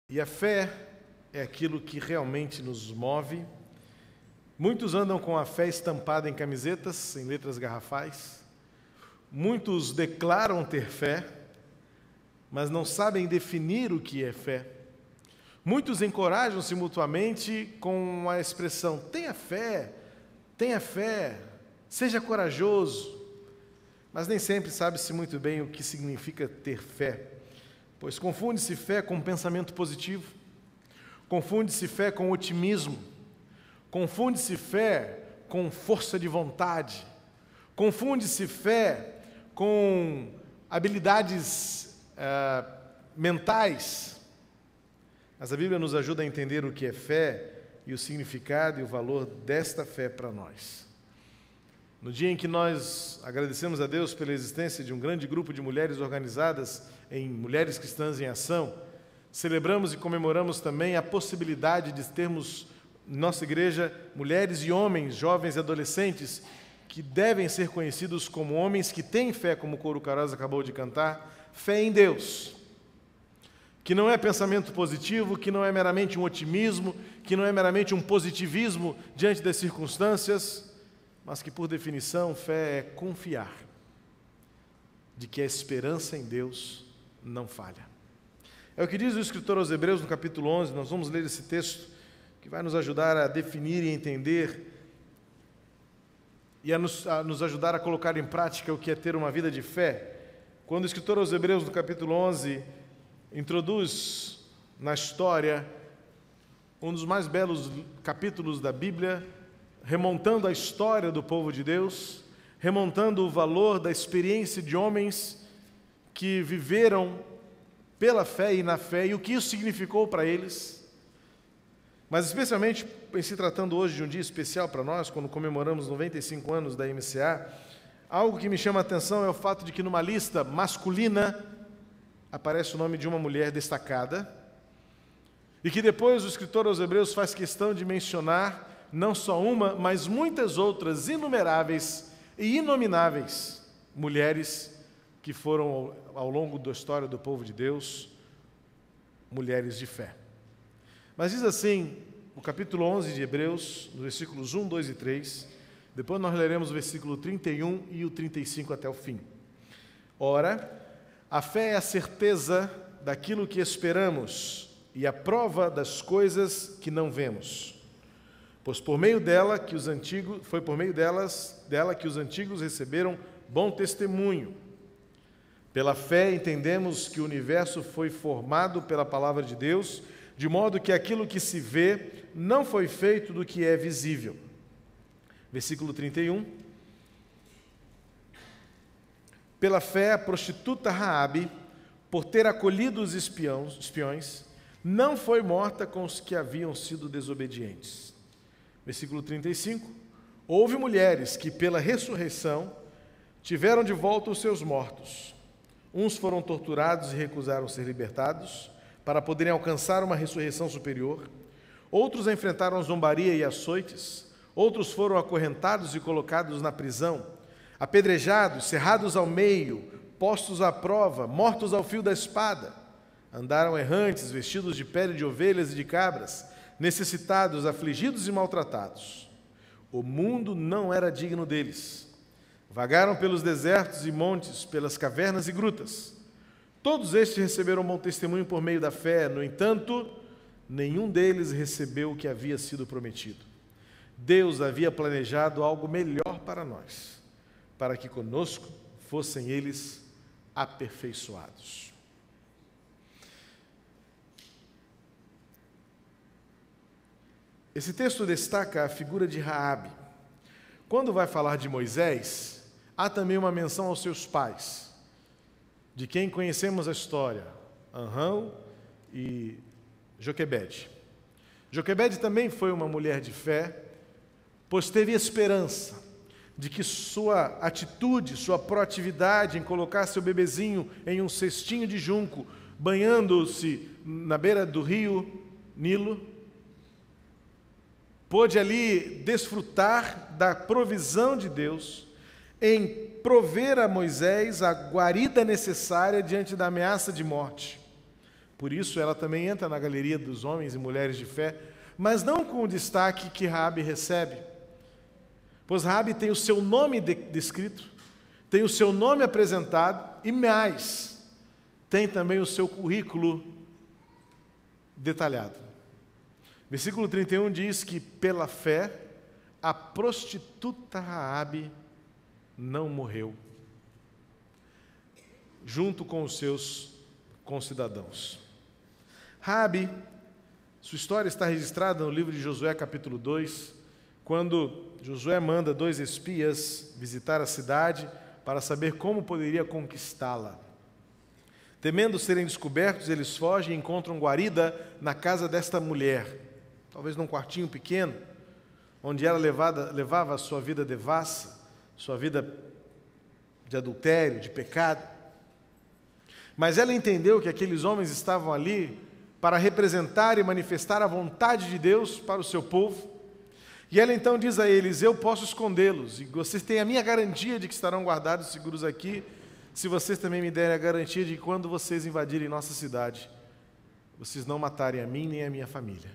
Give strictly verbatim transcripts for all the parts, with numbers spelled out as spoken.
E a fé é aquilo que realmente nos move. Muitos andam com a fé estampada em camisetas, em letras garrafais. Muitos declaram ter fé, mas não sabem definir o que é fé. Muitos encorajam-se mutuamente com a expressão: tenha fé, tenha fé, seja corajoso. Mas nem sempre sabe-se muito bem o que significa ter fé, pois confunde-se fé com pensamento positivo, confunde-se fé com otimismo, confunde-se fé com força de vontade, confunde-se fé com habilidades ah, mentais. Mas a Bíblia nos ajuda a entender o que é fé e o significado e o valor desta fé para nós. No dia em que nós agradecemos a Deus pela existência de um grande grupo de mulheres organizadas em Mulheres Cristãs em Ação, celebramos e comemoramos também a possibilidade de termos em nossa igreja mulheres e homens, jovens e adolescentes, que devem ser conhecidos como homens que têm fé, como o Coro Carosa acabou de cantar, fé em Deus, que não é pensamento positivo, que não é meramente um otimismo, que não é meramente um positivismo diante das circunstâncias, mas que, por definição, fé é confiar de que a esperança em Deus não falha. É o que diz o escritor aos Hebreus, no capítulo onze. Nós vamos ler esse texto que vai nos ajudar a definir e entender e a nos, a nos ajudar a colocar em prática o que é ter uma vida de fé. Quando o escritor aos Hebreus, no capítulo onze, introduz na história um dos mais belos capítulos da Bíblia, remontando a história do povo de Deus, remontando o valor da experiência de homens que viveram pela fé e na fé, e o que isso significou para eles. Mas especialmente em se tratando hoje de um dia especial para nós, quando comemoramos noventa e cinco anos da M C A, algo que me chama a atenção é o fato de que numa lista masculina aparece o nome de uma mulher destacada, e que depois o escritor aos Hebreus faz questão de mencionar não só uma, mas muitas outras inumeráveis e inomináveis mulheres que foram, ao longo da história do povo de Deus, mulheres de fé. Mas diz assim, o capítulo onze de Hebreus, nos versículos um, dois e três, depois nós leremos o versículo trinta e um e o trinta e cinco até o fim. Ora, a fé é a certeza daquilo que esperamos e a prova das coisas que não vemos. Pois por meio dela que os antigos, foi por meio delas, dela que os antigos receberam bom testemunho. Pela fé entendemos que o universo foi formado pela palavra de Deus, de modo que aquilo que se vê não foi feito do que é visível. Versículo trinta e um. Pela fé, a prostituta Raabe, por ter acolhido os espiões, espiões, não foi morta com os que haviam sido desobedientes. Versículo trinta e cinco. Houve mulheres que, pela ressurreição, tiveram de volta os seus mortos. Uns foram torturados e recusaram ser libertados, para poderem alcançar uma ressurreição superior. Outros enfrentaram zombaria e açoites. Outros foram acorrentados e colocados na prisão, apedrejados, cerrados ao meio, postos à prova, mortos ao fio da espada. Andaram errantes, vestidos de pele de ovelhas e de cabras, necessitados, afligidos e maltratados. O mundo não era digno deles. Vagaram pelos desertos e montes, pelas cavernas e grutas. Todos estes receberam bom testemunho por meio da fé. No entanto, nenhum deles recebeu o que havia sido prometido. Deus havia planejado algo melhor para nós, para que conosco fossem eles aperfeiçoados. Esse texto destaca a figura de Raabe. Quando vai falar de Moisés, há também uma menção aos seus pais, de quem conhecemos a história, Anrão e Joquebede. Joquebede também foi uma mulher de fé, pois teve esperança de que sua atitude, sua proatividade em colocar seu bebezinho em um cestinho de junco, banhando-se na beira do rio Nilo, pôde ali desfrutar da provisão de Deus em prover a Moisés a guarida necessária diante da ameaça de morte. Por isso ela também entra na galeria dos homens e mulheres de fé, mas não com o destaque que Raabe recebe. Pois Raabe tem o seu nome descrito, tem o seu nome apresentado e mais, tem também o seu currículo detalhado. Versículo trinta e um diz que pela fé a prostituta Raabe não morreu, junto com os seus concidadãos. Raabe, sua história está registrada no livro de Josué, capítulo dois, quando Josué manda dois espias visitar a cidade para saber como poderia conquistá-la. Temendo serem descobertos, eles fogem e encontram guarida na casa desta mulher, talvez num quartinho pequeno, onde ela levada, levava a sua vida devassa, sua vida de adultério, de pecado. Mas ela entendeu que aqueles homens estavam ali para representar e manifestar a vontade de Deus para o seu povo. E ela então diz a eles: eu posso escondê-los, e vocês têm a minha garantia de que estarão guardados e seguros aqui, se vocês também me derem a garantia de que quando vocês invadirem nossa cidade, vocês não matarem a mim nem a minha família.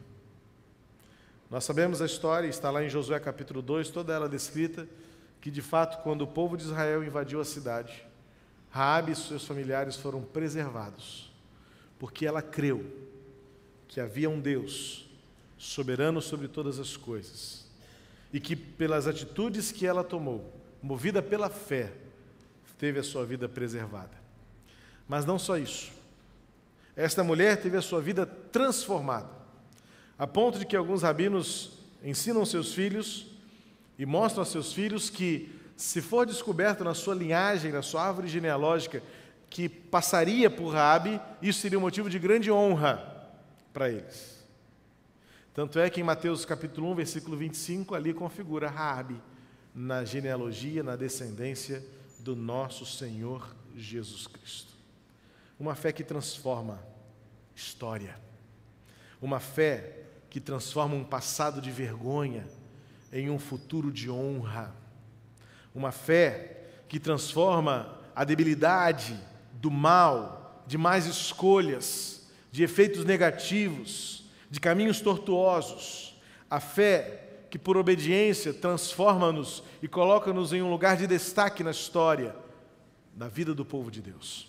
Nós sabemos a história, está lá em Josué capítulo dois, toda ela descrita, que de fato, quando o povo de Israel invadiu a cidade, Raabe e seus familiares foram preservados, porque ela creu que havia um Deus soberano sobre todas as coisas, e que pelas atitudes que ela tomou, movida pela fé, teve a sua vida preservada. Mas não só isso. Esta mulher teve a sua vida transformada, a ponto de que alguns rabinos ensinam seus filhos e mostram a seus filhos que, se for descoberto na sua linhagem, na sua árvore genealógica, que passaria por Raabe, isso seria um motivo de grande honra para eles. Tanto é que em Mateus capítulo um, versículo vinte e cinco, ali configura Raabe na genealogia, na descendência do nosso Senhor Jesus Cristo. Uma fé que transforma história. Uma fé que transforma um passado de vergonha em um futuro de honra. Uma fé que transforma a debilidade do mal, de más escolhas, de efeitos negativos, de caminhos tortuosos. A fé que, por obediência, transforma-nos e coloca-nos em um lugar de destaque na história da vida do povo de Deus.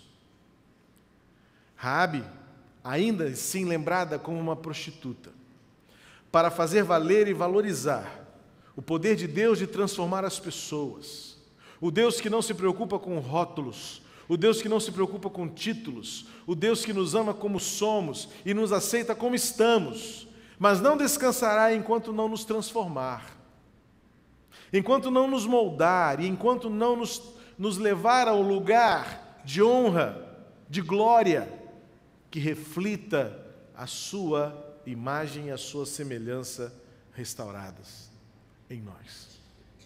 Raabe, ainda assim lembrada como uma prostituta, para fazer valer e valorizar o poder de Deus de transformar as pessoas, o Deus que não se preocupa com rótulos, o Deus que não se preocupa com títulos, o Deus que nos ama como somos e nos aceita como estamos, mas não descansará enquanto não nos transformar, enquanto não nos moldar e enquanto não nos, nos levar ao lugar de honra, de glória, que reflita a sua imagem e a sua semelhança restauradas em nós.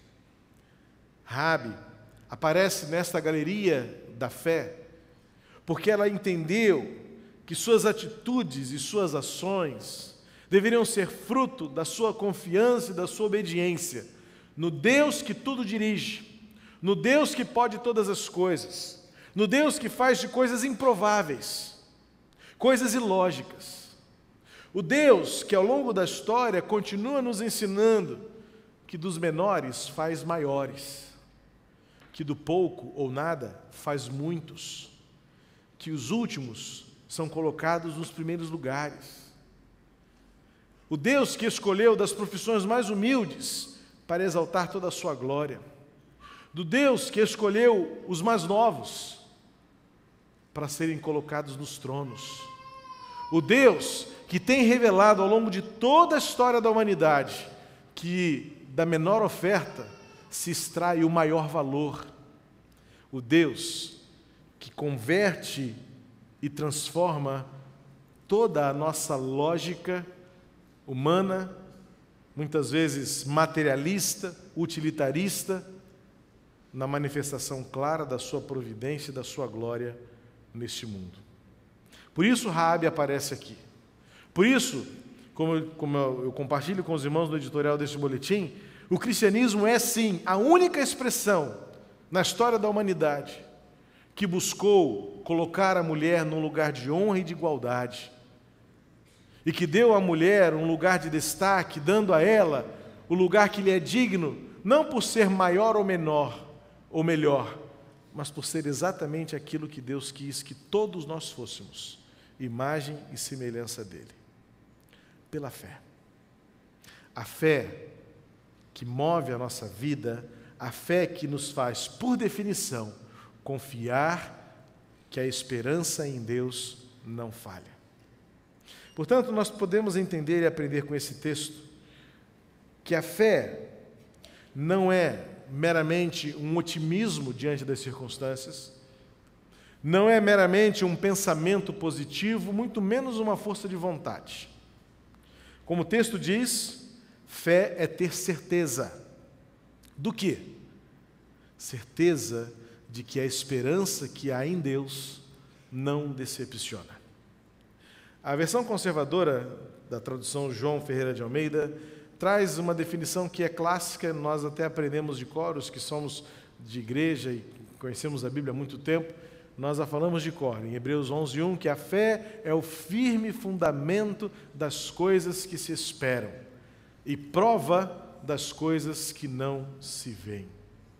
Raabe aparece nesta galeria da fé porque ela entendeu que suas atitudes e suas ações deveriam ser fruto da sua confiança e da sua obediência no Deus que tudo dirige, no Deus que pode todas as coisas, no Deus que faz de coisas improváveis, coisas ilógicas. O Deus que ao longo da história continua nos ensinando que dos menores faz maiores, que do pouco ou nada faz muitos, que os últimos são colocados nos primeiros lugares. O Deus que escolheu das profissões mais humildes para exaltar toda a sua glória. Do Deus que escolheu os mais novos para serem colocados nos tronos. O Deus que tem revelado ao longo de toda a história da humanidade que da menor oferta se extrai o maior valor. O Deus que converte e transforma toda a nossa lógica humana, muitas vezes materialista, utilitarista, na manifestação clara da sua providência e da sua glória neste mundo. Por isso Raabe aparece aqui. Por isso, como, como eu compartilho com os irmãos no editorial deste boletim, o cristianismo é sim a única expressão na história da humanidade que buscou colocar a mulher num lugar de honra e de igualdade, e que deu à mulher um lugar de destaque, dando a ela o lugar que lhe é digno, não por ser maior ou menor, ou melhor, mas por ser exatamente aquilo que Deus quis que todos nós fôssemos, imagem e semelhança dele. Pela fé. A fé que move a nossa vida, a fé que nos faz, por definição, confiar que a esperança em Deus não falha. Portanto, nós podemos entender e aprender com esse texto que a fé não é meramente um otimismo diante das circunstâncias, não é meramente um pensamento positivo, muito menos uma força de vontade. Como o texto diz, fé é ter certeza. Do quê? Certeza de que a esperança que há em Deus não decepciona. A versão conservadora da tradução João Ferreira de Almeida traz uma definição que é clássica, nós até aprendemos de cor, os que somos de igreja e conhecemos a Bíblia há muito tempo, nós a falamos de cor, em Hebreus onze, um, que a fé é o firme fundamento das coisas que se esperam e prova das coisas que não se veem.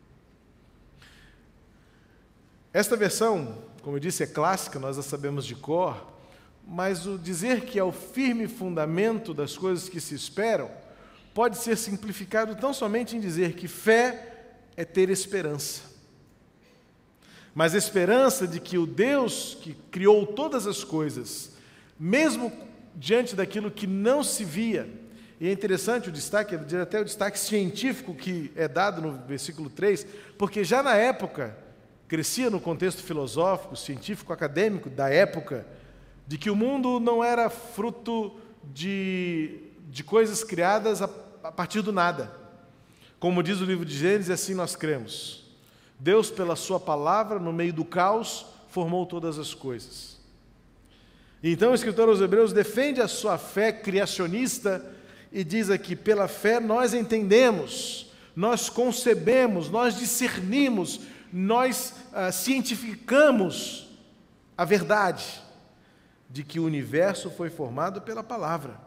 Esta versão, como eu disse, é clássica, nós a sabemos de cor, mas o dizer que é o firme fundamento das coisas que se esperam pode ser simplificado tão somente em dizer que fé é ter esperança. Mas esperança de que o Deus que criou todas as coisas, mesmo diante daquilo que não se via, e é interessante o destaque, até o destaque científico que é dado no versículo três, porque já na época, crescia no contexto filosófico, científico, acadêmico da época, de que o mundo não era fruto de, de coisas criadas a, a partir do nada. Como diz o livro de Gênesis, assim nós cremos. Deus, pela sua palavra, no meio do caos, formou todas as coisas. E então o escritor aos Hebreus defende a sua fé criacionista e diz aqui, pela fé nós entendemos, nós concebemos, nós discernimos, nós ah, cientificamos a verdade de que o universo foi formado pela palavra.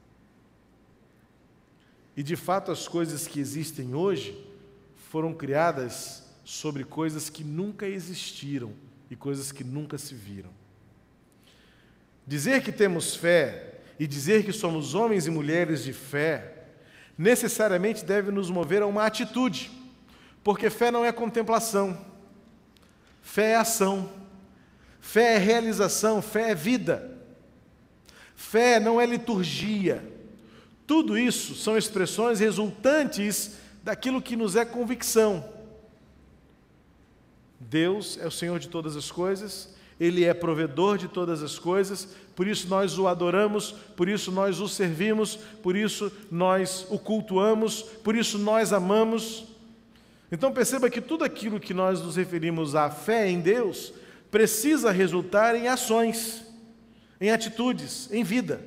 E, de fato, as coisas que existem hoje foram criadas sobre coisas que nunca existiram e coisas que nunca se viram. Dizer que temos fé e dizer que somos homens e mulheres de fé necessariamente deve nos mover a uma atitude, porque fé não é contemplação, fé é ação. Fé é realização, fé é vida. Fé não é liturgia. Tudo isso são expressões resultantes daquilo que nos é convicção. Deus é o Senhor de todas as coisas, Ele é provedor de todas as coisas, por isso nós o adoramos, por isso nós o servimos, por isso nós o cultuamos, por isso nós amamos. Então perceba que tudo aquilo que nós nos referimos à fé em Deus precisa resultar em ações, em atitudes, em vida.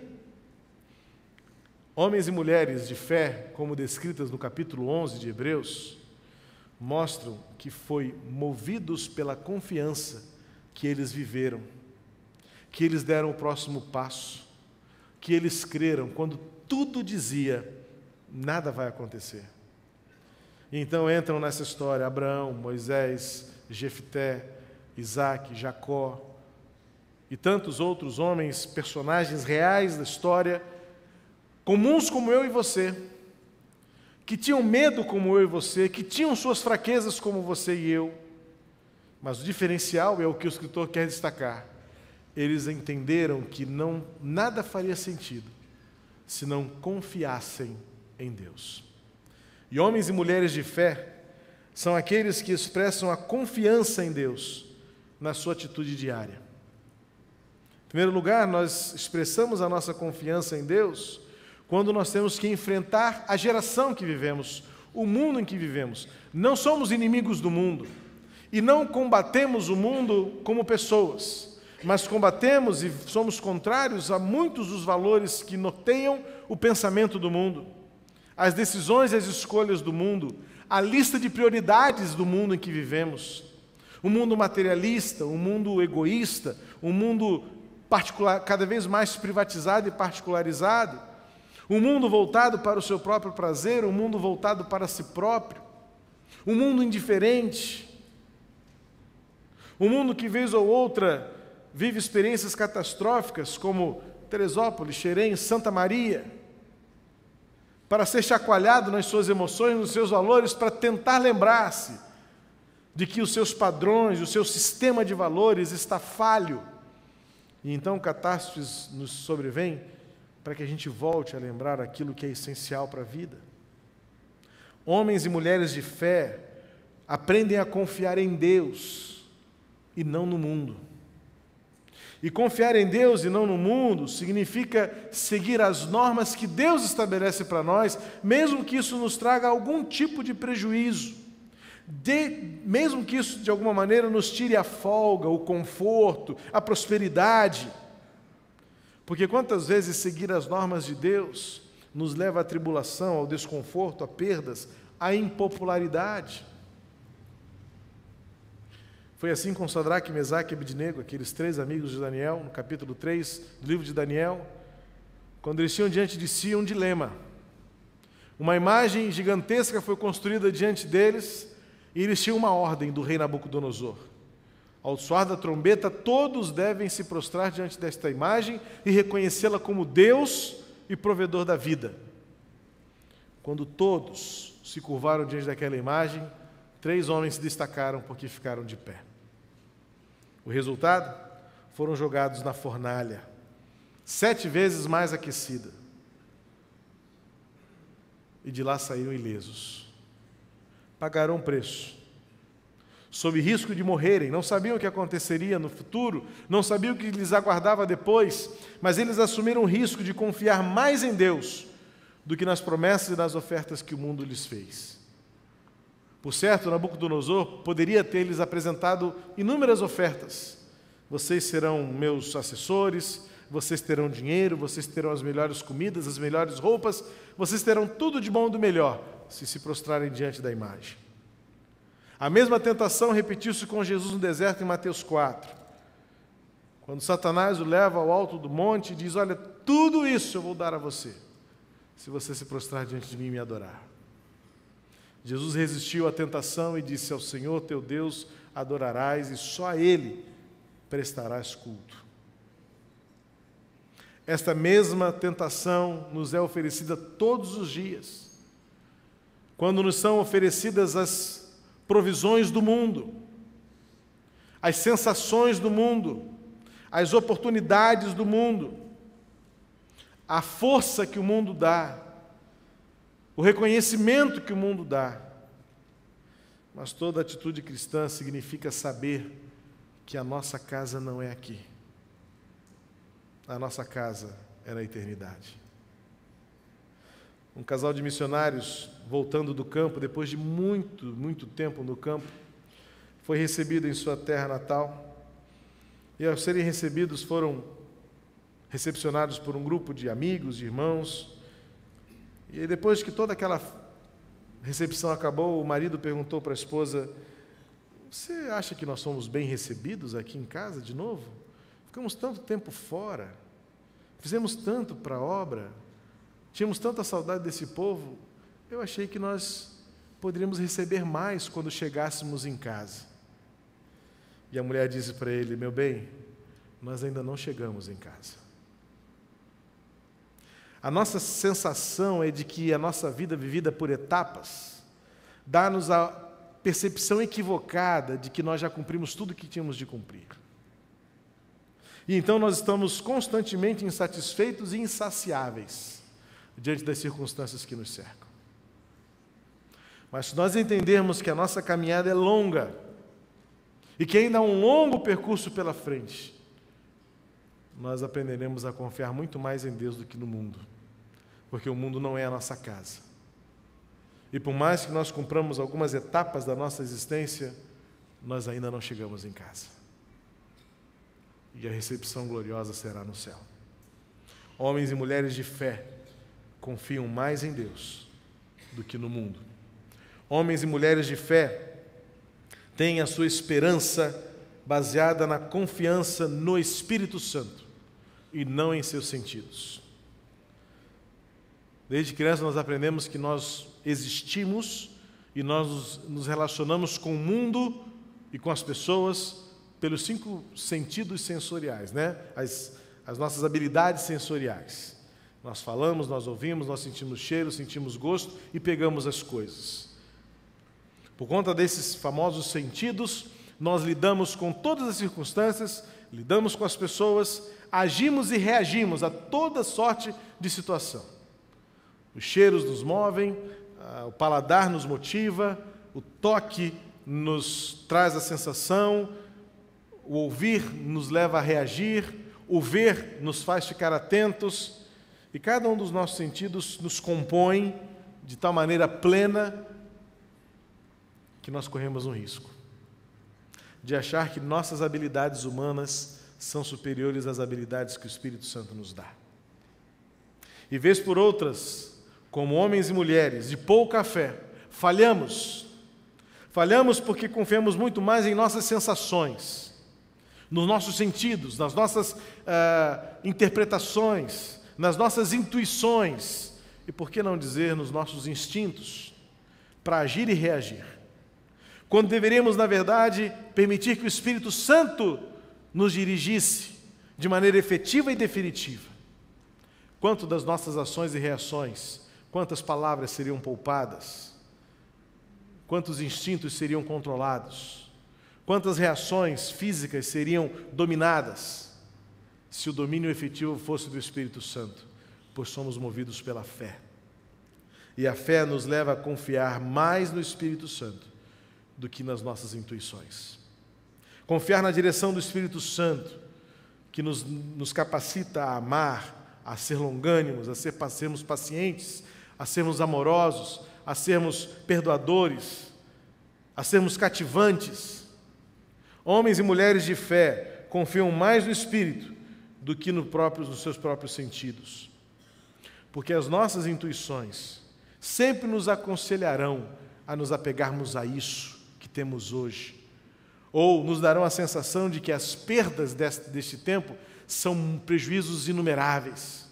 Homens e mulheres de fé, como descritas no capítulo onze de Hebreus, mostram que foi movidos pela confiança que eles viveram, que eles deram o próximo passo, que eles creram quando tudo dizia, nada vai acontecer. E então entram nessa história Abraão, Moisés, Jefté, Isaac, Jacó e tantos outros homens, personagens reais da história, comuns como eu e você, que tinham medo como eu e você, que tinham suas fraquezas como você e eu, mas o diferencial é o que o escritor quer destacar. Eles entenderam que não, nada faria sentido se não confiassem em Deus. E homens e mulheres de fé são aqueles que expressam a confiança em Deus na sua atitude diária. Em primeiro lugar, nós expressamos a nossa confiança em Deus quando nós temos que enfrentar a geração que vivemos, o mundo em que vivemos. Não somos inimigos do mundo e não combatemos o mundo como pessoas, mas combatemos e somos contrários a muitos dos valores que norteiam o pensamento do mundo, as decisões e as escolhas do mundo, a lista de prioridades do mundo em que vivemos. Um mundo materialista, um mundo egoísta, um mundo particular, cada vez mais privatizado e particularizado, um mundo voltado para o seu próprio prazer, um mundo voltado para si próprio, um mundo indiferente, um mundo que, vez ou outra, vive experiências catastróficas, como Teresópolis, Xerém, Santa Maria, para ser chacoalhado nas suas emoções, nos seus valores, para tentar lembrar-se de que os seus padrões, o seu sistema de valores está falho. E então catástrofes nos sobrevêm para que a gente volte a lembrar aquilo que é essencial para a vida. Homens e mulheres de fé aprendem a confiar em Deus e não no mundo. E confiar em Deus e não no mundo significa seguir as normas que Deus estabelece para nós, mesmo que isso nos traga algum tipo de prejuízo, de, mesmo que isso de alguma maneira nos tire a folga, o conforto, a prosperidade. Porque quantas vezes seguir as normas de Deus nos leva à tribulação, ao desconforto, a perdas, à impopularidade. Foi assim com Sadraque, Mesaque e Abednego, aqueles três amigos de Daniel, no capítulo três do livro de Daniel, quando eles tinham diante de si um dilema. Uma imagem gigantesca foi construída diante deles e eles tinham uma ordem do rei Nabucodonosor. Ao soar da trombeta, todos devem se prostrar diante desta imagem e reconhecê-la como Deus e provedor da vida. Quando todos se curvaram diante daquela imagem, três homens se destacaram porque ficaram de pé. O resultado? Foram jogados na fornalha, sete vezes mais aquecida. E de lá saíram ilesos. Pagaram preço, sob risco de morrerem. Não sabiam o que aconteceria no futuro, não sabiam o que lhes aguardava depois, mas eles assumiram o risco de confiar mais em Deus do que nas promessas e nas ofertas que o mundo lhes fez. Por certo, Nabucodonosor poderia ter lhes apresentado inúmeras ofertas. Vocês serão meus assessores, vocês terão dinheiro, vocês terão as melhores comidas, as melhores roupas, vocês terão tudo de bom e do melhor, se se prostrarem diante da imagem. A mesma tentação repetiu-se com Jesus no deserto em Mateus quatro. Quando Satanás o leva ao alto do monte e diz: olha, tudo isso eu vou dar a você, se você se prostrar diante de mim e me adorar. Jesus resistiu à tentação e disse: ao Senhor teu Deus adorarás e só a Ele prestarás culto. Esta mesma tentação nos é oferecida todos os dias, quando nos são oferecidas as provisões do mundo, as sensações do mundo, as oportunidades do mundo, a força que o mundo dá, o reconhecimento que o mundo dá. Mas toda atitude cristã significa saber que a nossa casa não é aqui. A nossa casa é na eternidade. Um casal de missionários, voltando do campo, depois de muito, muito tempo no campo, foi recebido em sua terra natal. E ao serem recebidos, foram recepcionados por um grupo de amigos, de irmãos. E depois que toda aquela recepção acabou, o marido perguntou para a esposa: você acha que nós somos bem recebidos aqui em casa de novo? Ficamos tanto tempo fora, fizemos tanto para a obra, tínhamos tanta saudade desse povo, eu achei que nós poderíamos receber mais quando chegássemos em casa. E a mulher disse para ele: meu bem, nós ainda não chegamos em casa. A nossa sensação é de que a nossa vida vivida por etapas dá-nos a percepção equivocada de que nós já cumprimos tudo o que tínhamos de cumprir. E então nós estamos constantemente insatisfeitos e insaciáveis diante das circunstâncias que nos cercam. Mas se nós entendermos que a nossa caminhada é longa e que ainda há um longo percurso pela frente, nós aprenderemos a confiar muito mais em Deus do que no mundo, porque o mundo não é a nossa casa. E por mais que nós cumpramos algumas etapas da nossa existência, nós ainda não chegamos em casa. E a recepção gloriosa será no céu. Homens e mulheres de fé confiam mais em Deus do que no mundo. Homens e mulheres de fé tem a sua esperança baseada na confiança no Espírito Santo e não em seus sentidos. Desde criança nós aprendemos que nós existimos e nós nos relacionamos com o mundo e com as pessoas pelos cinco sentidos sensoriais, né? As, as nossas habilidades sensoriais. Nós falamos, nós ouvimos, nós sentimos cheiro, sentimos gosto e pegamos as coisas. Por conta desses famosos sentidos, nós lidamos com todas as circunstâncias, lidamos com as pessoas, agimos e reagimos a toda sorte de situação. Os cheiros nos movem, o paladar nos motiva, o toque nos traz a sensação, o ouvir nos leva a reagir, o ver nos faz ficar atentos, e cada um dos nossos sentidos nos compõe de tal maneira plena que nós corremos um risco de achar que nossas habilidades humanas são superiores às habilidades que o Espírito Santo nos dá. E vez por outras, como homens e mulheres de pouca fé, falhamos. Falhamos porque confiamos muito mais em nossas sensações, nos nossos sentidos, nas nossas uh, interpretações, nas nossas intuições e, por que não dizer, nos nossos instintos, para agir e reagir. Quando deveríamos, na verdade, permitir que o Espírito Santo nos dirigisse de maneira efetiva e definitiva. Quanto das nossas ações e reações, quantas palavras seriam poupadas, quantos instintos seriam controlados, quantas reações físicas seriam dominadas, se o domínio efetivo fosse do Espírito Santo, pois somos movidos pela fé. E a fé nos leva a confiar mais no Espírito Santo do que nas nossas intuições. Confiar na direção do Espírito Santo, que nos, nos capacita a amar, a ser longânimos, a, ser, a sermos pacientes, a sermos amorosos, a sermos perdoadores, a sermos cativantes. Homens e mulheres de fé confiam mais no Espírito do que no próprio, nos seus próprios sentidos. Porque as nossas intuições sempre nos aconselharão a nos apegarmos a isso que temos hoje, ou nos darão a sensação de que as perdas deste, deste tempo são prejuízos inumeráveis.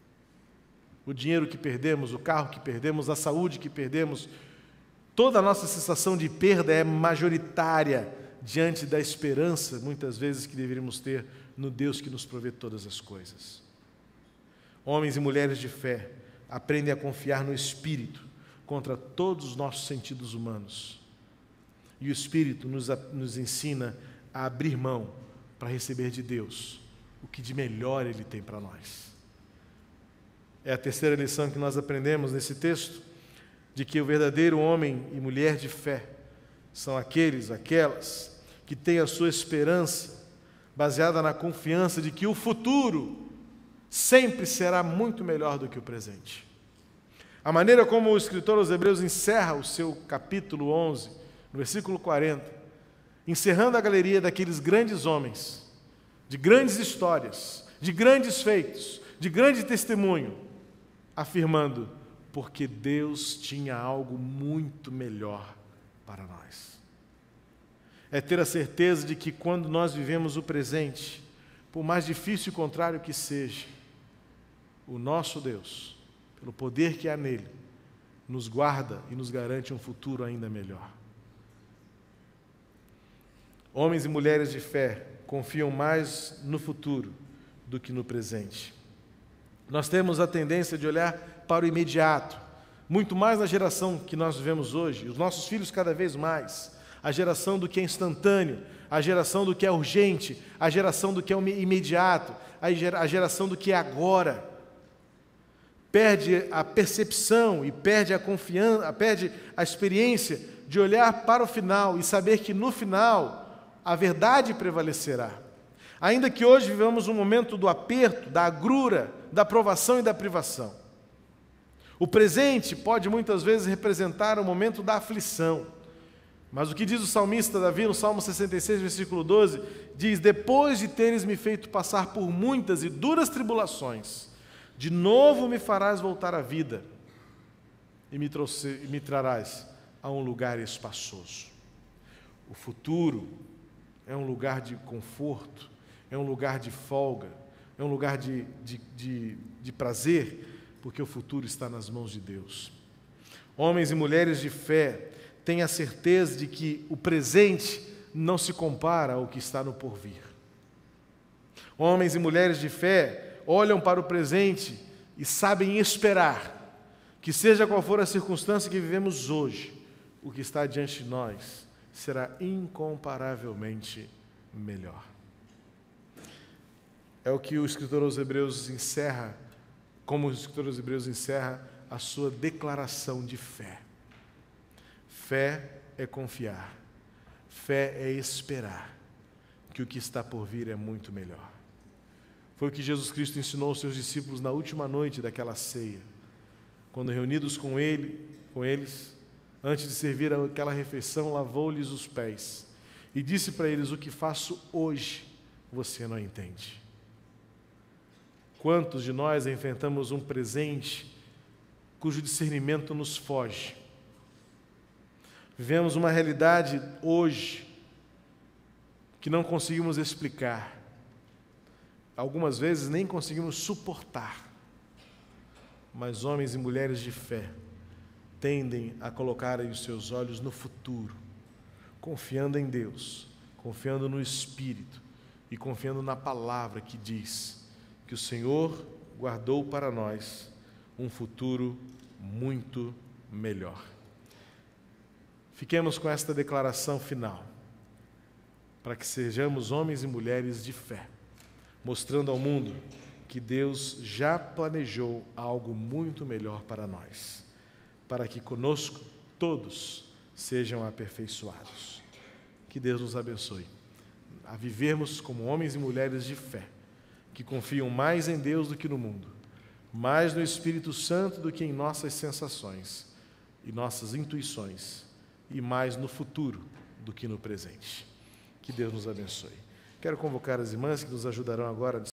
O dinheiro que perdemos, o carro que perdemos, a saúde que perdemos, toda a nossa sensação de perda é majoritária diante da esperança, muitas vezes, que deveríamos ter no Deus que nos provê todas as coisas. Homens e mulheres de fé aprendem a confiar no Espírito contra todos os nossos sentidos humanos. E o Espírito nos, nos ensina a abrir mão para receber de Deus o que de melhor Ele tem para nós. É a terceira lição que nós aprendemos nesse texto, de que o verdadeiro homem e mulher de fé são aqueles, aquelas, que têm a sua esperança baseada na confiança de que o futuro sempre será muito melhor do que o presente. A maneira como o escritor aos Hebreus encerra o seu capítulo onze, no versículo quarenta, encerrando a galeria daqueles grandes homens, de grandes histórias, de grandes feitos, de grande testemunho, afirmando, porque Deus tinha algo muito melhor para nós. É ter a certeza de que quando nós vivemos o presente, por mais difícil e contrário que seja, o nosso Deus, pelo poder que há nele, nos guarda e nos garante um futuro ainda melhor. Homens e mulheres de fé confiam mais no futuro do que no presente. Nós temos a tendência de olhar para o imediato, muito mais na geração que nós vivemos hoje, os nossos filhos cada vez mais, a geração do que é instantâneo, a geração do que é urgente, a geração do que é imediato, a geração do que é agora. Perde a percepção e perde a confiança, perde a experiência de olhar para o final e saber que no final a verdade prevalecerá. Ainda que hoje vivamos um momento do aperto, da agrura, da provação e da privação. O presente pode muitas vezes representar o momento da aflição. Mas o que diz o salmista Davi no Salmo sessenta e seis, versículo doze, diz: depois de teres me feito passar por muitas e duras tribulações, de novo me farás voltar à vida e me, trouxe, e me trarás a um lugar espaçoso. O futuro é um lugar de conforto, é um lugar de folga, é um lugar de, de, de, de prazer, porque o futuro está nas mãos de Deus. Homens e mulheres de fé têm a certeza de que o presente não se compara ao que está no porvir. Homens e mulheres de fé olham para o presente e sabem esperar que, seja qual for a circunstância que vivemos hoje, o que está diante de nós será incomparavelmente melhor. É o que o escritor aos Hebreus encerra, como o escritor aos Hebreus encerra a sua declaração de fé. Fé é confiar, fé é esperar que o que está por vir é muito melhor. Foi o que Jesus Cristo ensinou aos seus discípulos na última noite daquela ceia, quando reunidos com ele, com eles, antes de servir aquela refeição, lavou-lhes os pés e disse para eles: o que faço hoje você não entende. Quantos de nós enfrentamos um presente cujo discernimento nos foge? Vivemos uma realidade hoje que não conseguimos explicar, algumas vezes nem conseguimos suportar, mas homens e mulheres de fé tendem a colocarem os seus olhos no futuro, confiando em Deus, confiando no Espírito e confiando na palavra que diz que o Senhor guardou para nós um futuro muito melhor. Fiquemos com esta declaração final, para que sejamos homens e mulheres de fé, mostrando ao mundo que Deus já planejou algo muito melhor para nós, para que conosco todos sejam aperfeiçoados. Que Deus nos abençoe a vivermos como homens e mulheres de fé, que confiam mais em Deus do que no mundo, mais no Espírito Santo do que em nossas sensações e nossas intuições, e mais no futuro do que no presente. Que Deus nos abençoe. Quero convocar as irmãs que nos ajudarão agora a